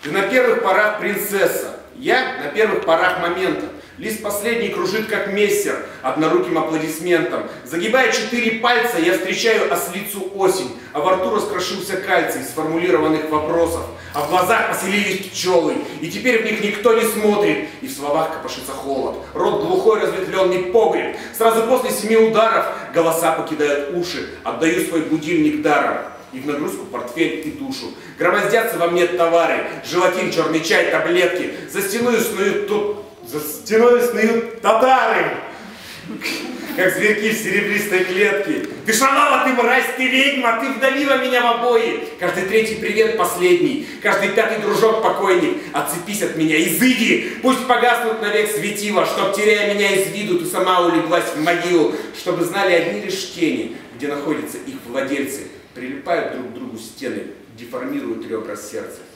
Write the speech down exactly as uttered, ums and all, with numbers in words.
Ты на первых порах принцесса, я на первых порах момента. Лист последний кружит, как мессер, одноруким аплодисментом. Загибая четыре пальца, я встречаю ослицу осень, а во рту раскрошился кальций сформулированных вопросов, а в глазах поселились пчелы, и теперь в них никто не смотрит, и в словах копошится холод. Рот глухой, разветвленный погреб. Сразу после семи ударов голоса покидают уши, отдаю свой будильник даром. И в нагрузку портфель и душу. Громоздятся во мне товары, желатин, черный чай, таблетки. За стеной снуют тут... За стеной снуют татары, как зверьки в серебристой клетке. Ты шалава, ты мразь, ты ведьма, ты вдавила меня в обои. Каждый третий привет последний, каждый пятый дружок покойник. Отцепись от меня, изыди, пусть погаснут навек светила, чтоб, теряя меня из виду, ты сама улеглась в могилу, чтобы знали одни лишь тени, где находятся их владельцы. Прилипают друг к другу стены, деформируют ребра сердца.